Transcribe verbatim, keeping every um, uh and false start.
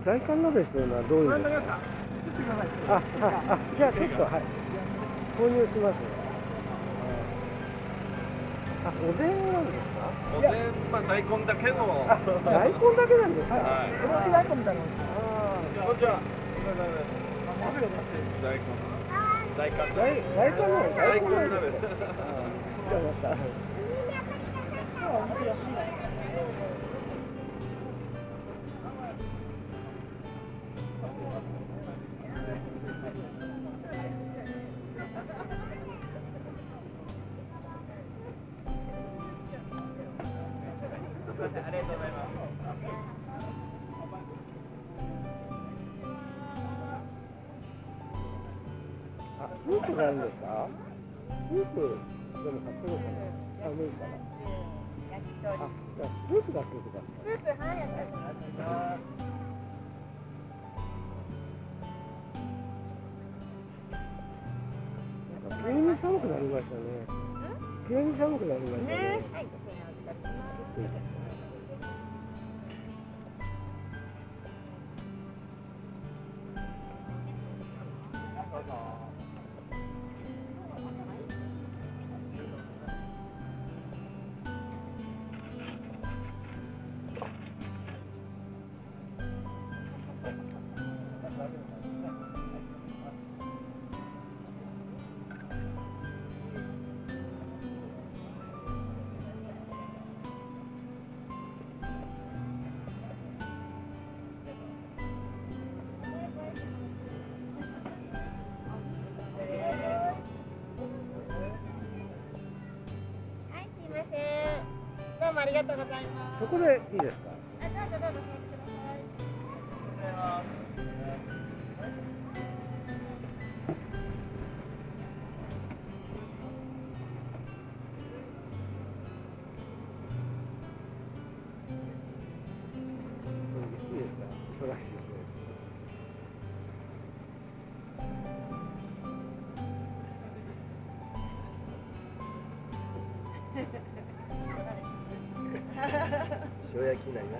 大寒鍋っていうのはどういうのですか？あ、あ、あ、じゃあちょっとはい購入します。あ、おでんなんですか？ おでん、まあ大根だけの。 大根だけなんですか？ はい。 これは大根みたいなもんです。 ああ、こんにちは。お疲れ様です。大根。大根。 大大根の大根鍋鍋。 ですか？じゃあまた。 ありがとうございます。 あ、スープがあるんですか？スープでも買ってるかな。寒いから。あ、じゃあスープだけください。 スープ、はい、やった。 なんか急に寒くなりましたね。急に寒くなりましたね。 ね、はい。どうもありがとうございます。 そこでいいですか？ あ、どうぞどうぞ座ってください。ありがとうございます。 いいですか？トラッシュ。 塩焼きになります。